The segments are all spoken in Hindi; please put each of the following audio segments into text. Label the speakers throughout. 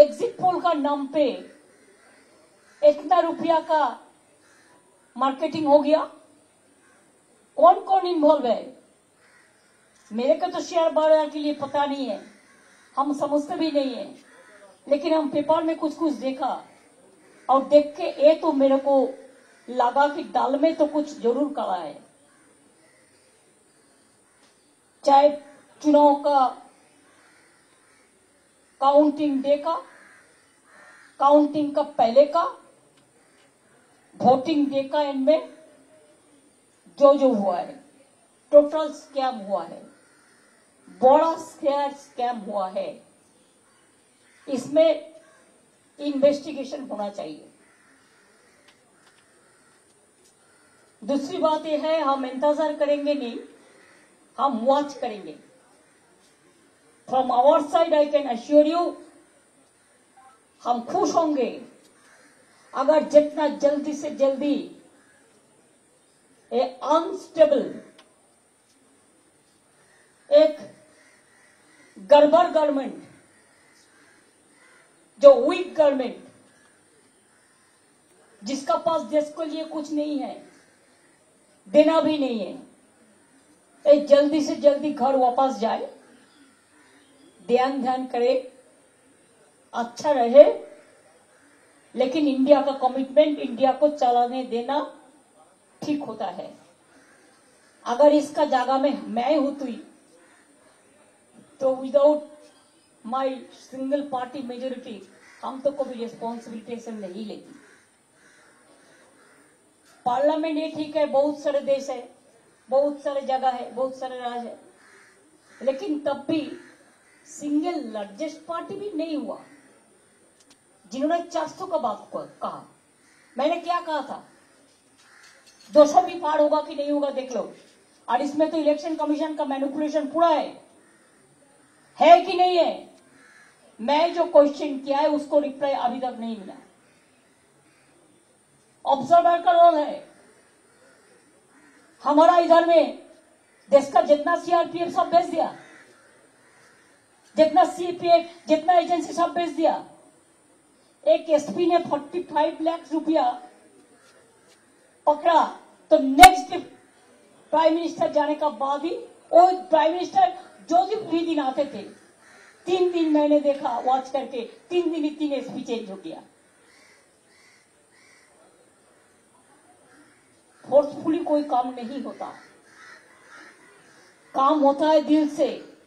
Speaker 1: एग्जिट पोल का नाम पे इतना रुपया का मार्केटिंग हो गया। कौन कौन इन्वॉल्व है? मेरे को तो शेयर बाजार के लिए पता नहीं है, हम समझते भी नहीं है, लेकिन हम पेपर में कुछ कुछ देखा और देख के ये तो मेरे को लगा कि दाल में तो कुछ जरूर काला है। चाहे चुनाव का काउंटिंग डे का, काउंटिंग का पहले का, वोटिंग डे का, इनमें जो जो हुआ है टोटल स्कैम हुआ है, बड़ा स्कैम हुआ है। इसमें इन्वेस्टिगेशन होना चाहिए। दूसरी बात यह है, हम इंतजार करेंगे नहीं, हम वॉच करेंगे। From our side I can assure you, हम खुश होंगे अगर जितना जल्दी से जल्दी ए अनस्टेबल, एक गड़बड़ गवर्नमेंट, जो वीक गवर्नमेंट, जिसका पास देश के लिए कुछ नहीं है, देना भी नहीं है, ये जल्दी से जल्दी घर वापस जाए, ध्यान करे, अच्छा रहे। लेकिन इंडिया का कमिटमेंट, इंडिया को चलाने देना ठीक होता है। अगर इसका जगह में मैं होती तो without my single party majority हम तो कभी रिस्पॉन्सिबिलिटी नहीं लेती। पार्लियामेंट ये ठीक है, बहुत सारे देश है, बहुत सारे जगह है, बहुत सारे राज्य है, लेकिन तब भी सिंगल लार्जेस्ट पार्टी भी नहीं हुआ। जिन्होंने 400 का बात कहा, मैंने क्या कहा था? 200 भी पार होगा कि नहीं होगा देख लो। और इसमें तो इलेक्शन कमीशन का मैनिपुलेशन पूरा है कि नहीं है? मैं जो क्वेश्चन किया है उसको रिप्लाई अभी तक नहीं मिला। ऑब्जर्वर का रोल है। हमारा इधर में देश का जितना सीआरपीएफ सब भेज दिया, जितना सीपीएफ, जितना एजेंसी सब भेज दिया। एक एसपी ने 45 लाख रुपया पकड़ा तो नेक्स्ट प्राइम मिनिस्टर जाने का बाद ही वो प्राइम मिनिस्टर जो भी दिन आते थे, 3 दिन मैंने देखा वॉच करके, 3 दिन ही 3 एसपी चेंज हो गया। फोर्सफुली कोई काम नहीं होता, काम होता है दिल से।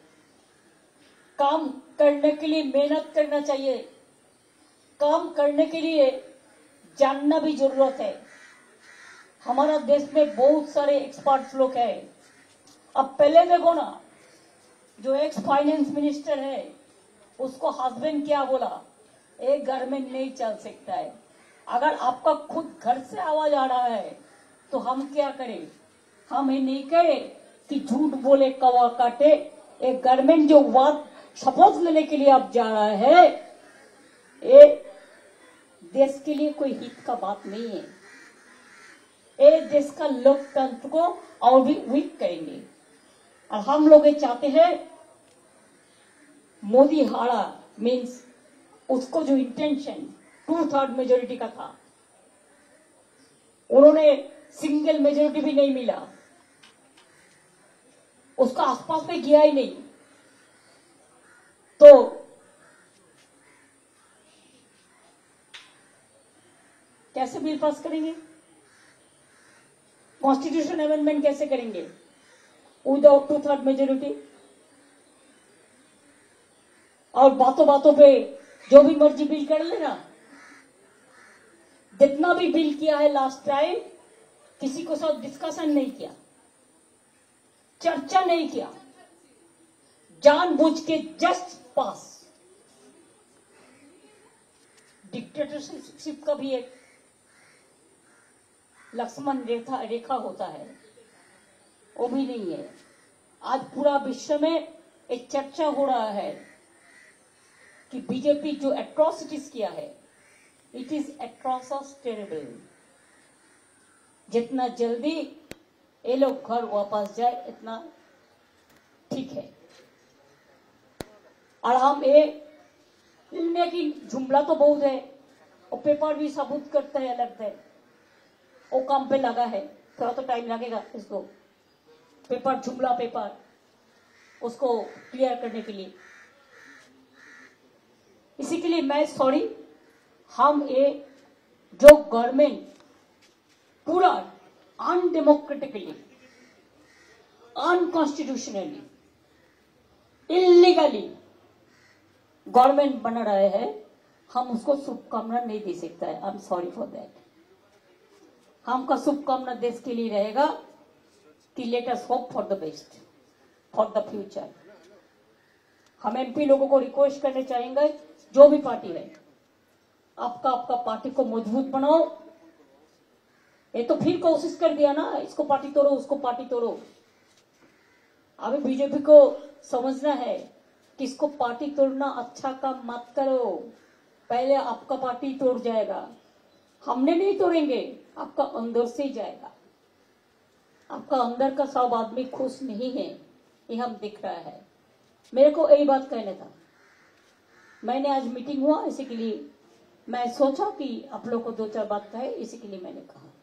Speaker 1: काम करने के लिए मेहनत करना चाहिए, काम करने के लिए जानना भी जरूरत है। हमारा देश में बहुत सारे एक्सपर्ट्स लोग हैं। अब पहले देखो ना, जो एक्स फाइनेंस मिनिस्टर है उसको हस्बैंड क्या बोला, एक घर में नहीं चल सकता है। अगर आपका खुद घर से आवाज आ रहा है तो हम क्या करें? हम ये नहीं कहें कि झूठ बोले कौवा काटे। एक गवर्नमेंट जो बात सपोज लेने के लिए अब जा रहा है, ये देश के लिए कोई हित का बात नहीं है। ये देश का लोकतंत्र को और भी वीक करेंगे। और हम लोग ये चाहते हैं मोदी हारा, मीन्स उसको जो इंटेंशन 2/3 मेजोरिटी का था, उन्होंने सिंगल मेजोरिटी भी नहीं मिला, उसका आसपास में गया ही नहीं। तो कैसे बिल पास करेंगे? कॉन्स्टिट्यूशन अमेंडमेंट कैसे करेंगे विदाउट 2/3 मेजोरिटी? और बातों बातों पे जो भी मर्जी बिल कर लेना। जितना भी बिल किया है लास्ट टाइम, किसी को साथ डिस्कशन नहीं किया, चर्चा नहीं किया, जानबूझ के जस्ट पास। डिक्टेटरशिप का भी एक लक्ष्मण रेखा होता है, वो भी नहीं है। आज पूरा विश्व में एक चर्चा हो रहा है कि बीजेपी जो एट्रोसिटीज किया है, इट इज एट्रोसस टेरेबल। जितना जल्दी ये लोग घर वापस जाए इतना ठीक है। और हम ये लेकिन जुमला तो बहुत है और पेपर भी सबूत करते हैं अलग है, वो काम पे लगा है, थोड़ा तो टाइम लगेगा इसको पेपर जुमला पेपर उसको क्लियर करने के लिए। इसी के लिए मैं सॉरी, हम ये जो गवर्नमेंट पूरा अनडेमोक्रेटिकली, अनकॉन्स्टिट्यूशनली, इलीगली गवर्नमेंट बना रहे हैं, हम उसको शुभकामना नहीं दे सकता है। I am sorry for that. हमका शुभकामना देश के लिए रहेगा कि let us hope for the best, for the future. हम एमपी लोगों को रिक्वेस्ट करने चाहेंगे, जो भी पार्टी है, आपका पार्टी को मजबूत बनाओ। ये तो फिर कोशिश कर दिया ना, इसको पार्टी तोड़ो, उसको पार्टी तोड़ो। अभी बीजेपी को समझना है कि इसको पार्टी तोड़ना अच्छा काम मत करो, पहले आपका पार्टी तोड़ जाएगा। हमने नहीं तोड़ेंगे, आपका अंदर से ही जाएगा। आपका अंदर का सब आदमी खुश नहीं है, ये हम दिख रहा है। मेरे को यही बात कहना था। मैंने आज मीटिंग हुआ, इसी के लिए मैं सोचा कि आप लोग को दो चार बात कहे, इसी के लिए मैंने कहा।